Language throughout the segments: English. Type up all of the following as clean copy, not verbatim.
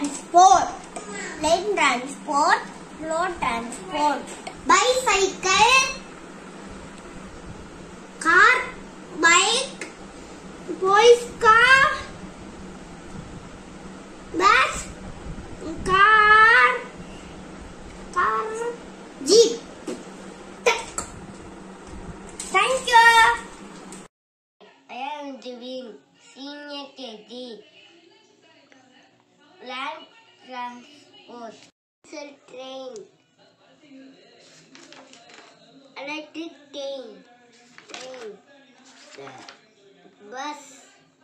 transport, plane transport, road transport, bicycle, car, bike, police car, bus, car, jeep. Thank you. I am doing senior KG. Land transport, train, electric train, bus,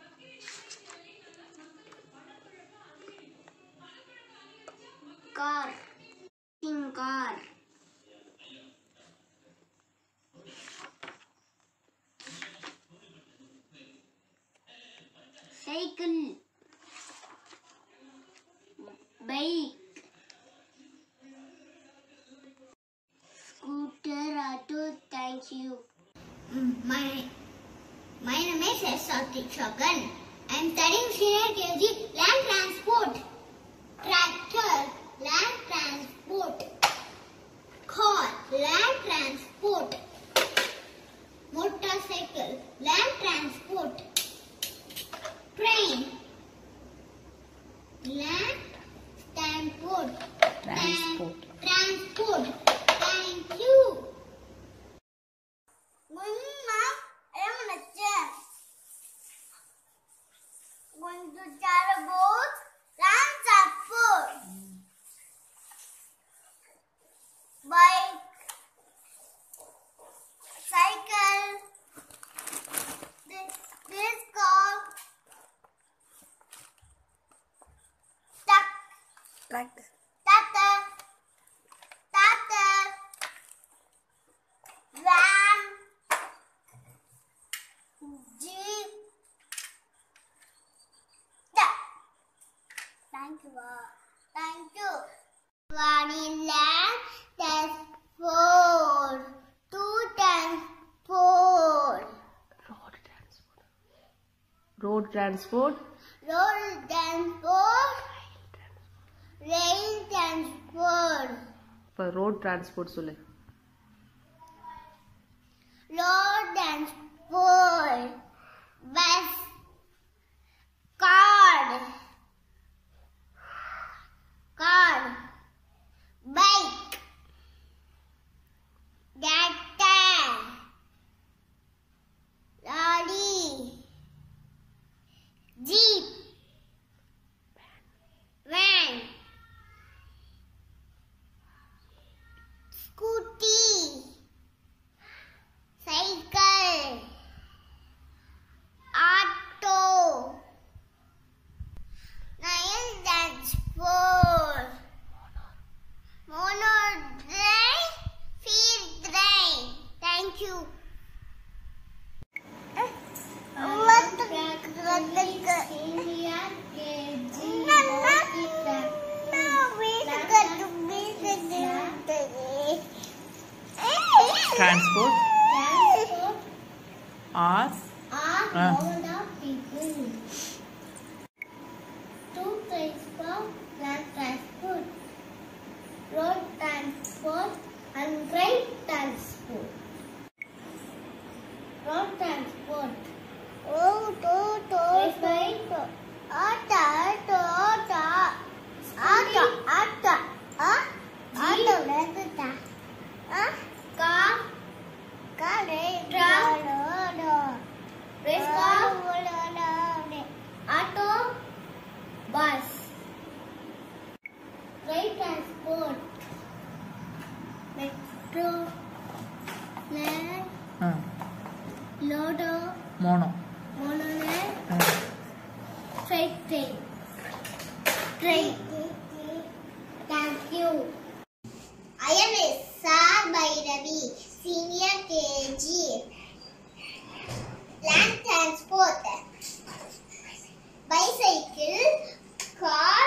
car, cycle, bike, scooter, auto. Thank you. My name is S. Sathik Shogan. I am studying senior KG. Land transport, tractor, land transport, car, land transport, motorcycle, land transport, train, land transport. Thank you. Going to Charaboat, land transport, bike, cycle, this car, tractor, van, jeep. Thank you. One land transport, two transport, road transport, rail transport. For road transport சொல்லு. Road transport, bus, car, bike, tractor, lorry, jeep, van, scooty, cycle, auto, rail transport, mono train, field train. Thank you. Transport. R. Load of people. Two transport, land transport, road transport, and rail transport. Road transport. Auto, bus, rail transport, metro, land, loader, monorail, freight train. Thank you. I am S.R. Bhairavi, senior KG. Land transport, bicycle, car,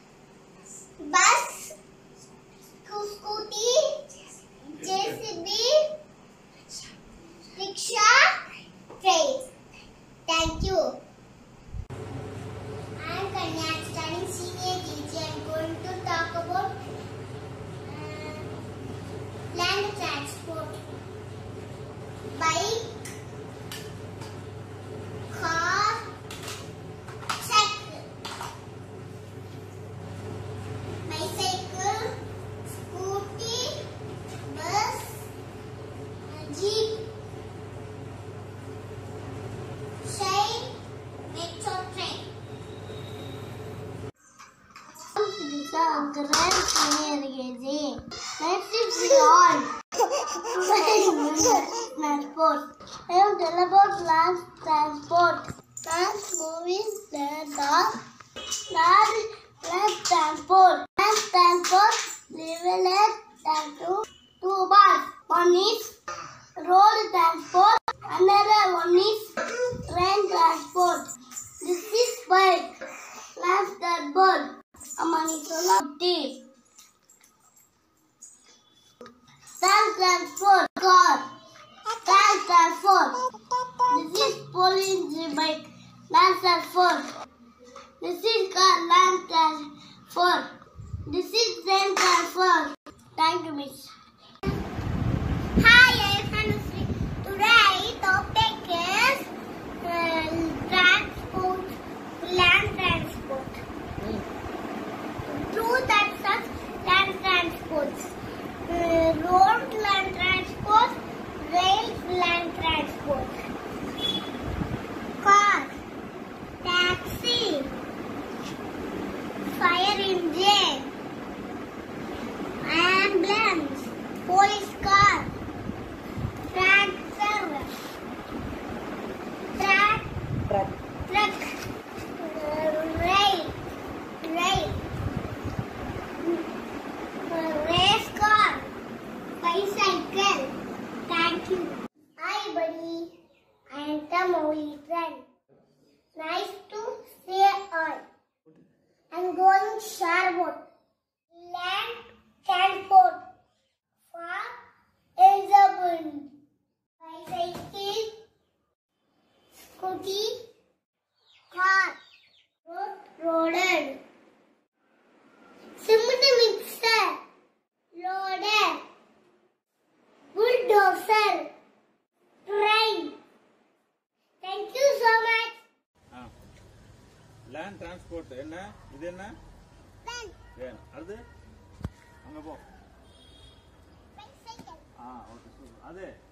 bus, scooty, JCB, rickshaw, train. Thank you. I am Kanya, studying senior KG. Grand Canary. Next is beyond. Transport. I will tell about land transport. Land movies that are land transport. Land transport divided into two parts. One is road transport. Another one is train transport. This is bike. Land transport. Amani Land transport car. Land transport. This is police bike. Land transport. This is car. Land transport. This is train transport. Thank you, Miss. Hi, I'm Hanusri. Today topic is transport, land transport. Two types of land transport. Road land transport, rail land transport. Car, taxi, fire engine, ambulance, police car, tractor, truck, rail, race car, bicycle. Thank you. Hi, buddy. I am the movie friend. Nice to see you all. I'm going Sherwood. Land transport. For example, bicycle, scooty, car, roaded, cement mixer, loader, bulldozer, train. Thank you so much. Land transport என்ன இது என்ன van அது அங்க போ Bicycle. Okay super அது